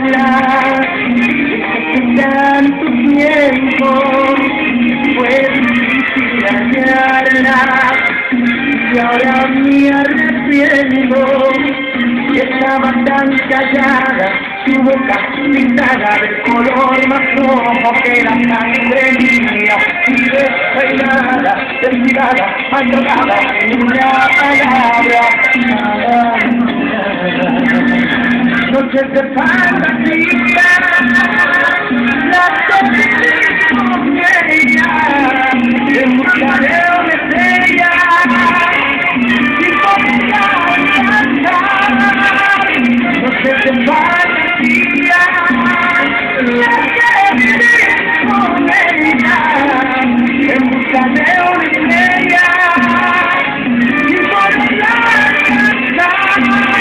extrañarla, hace tanto tiempo fue difícil hallarla, y ahora me arrepiento, que estaba tan callada, su boca pintada de color más rojo que la sangre mía, y despeinada, descuidada, abandonada en una palabra. Noches de fantasía, las viví con ella, en busca de una estrella, y podía alcanzar. Noches de fantasía, las que viví con ella, en busca de una estrella, y podía alcanzar.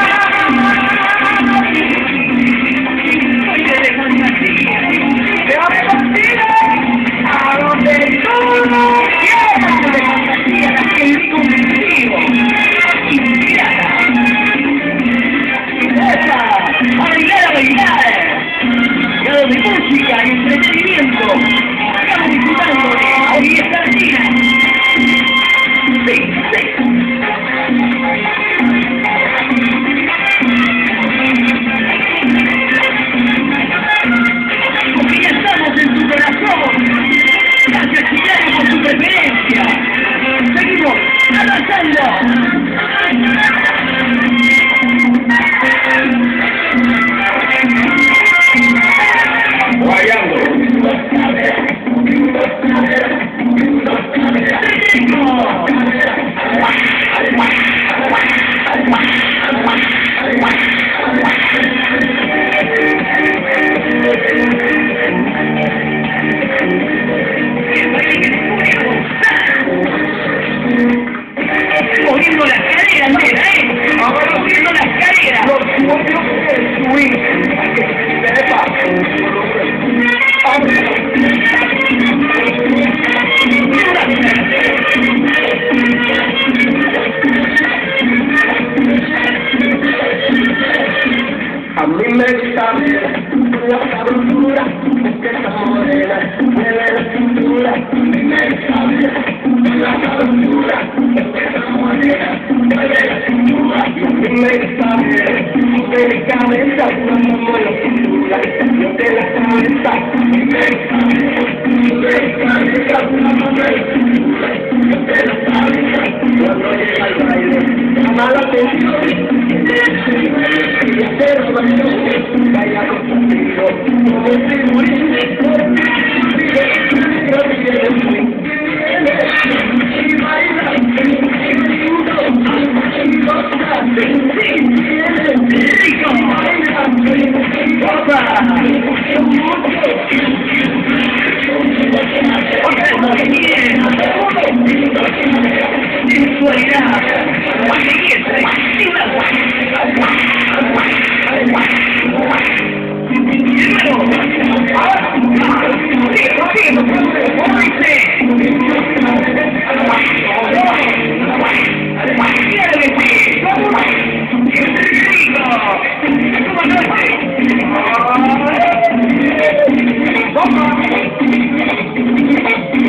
De música y entretenimiento, estamos disfrutando de hoy esta latina. Sí, sí. Porque ya estamos en tu corazón. Gracias, Chiclayo, por tu preferencia. Seguimos avanzando. Moviendo las caderas, nena, ahora moviendo las caderas. Los sueños del swing. A mí me gusta ver la sabrosura que esta morena mueve la cintura. A mí me gusta ver la sabrosura que esta morena mueve la cintura. A mí me gusta ver de mi cabeza cuando mueve la cintura. Yo de la cabeza, a mí me gusta ver de mi cabeza cuando mueve la cintura. Yo de la cabeza cuando llega al baile. Llama la atención. Vaya contigo, como si muriese y baila ¡Vamos!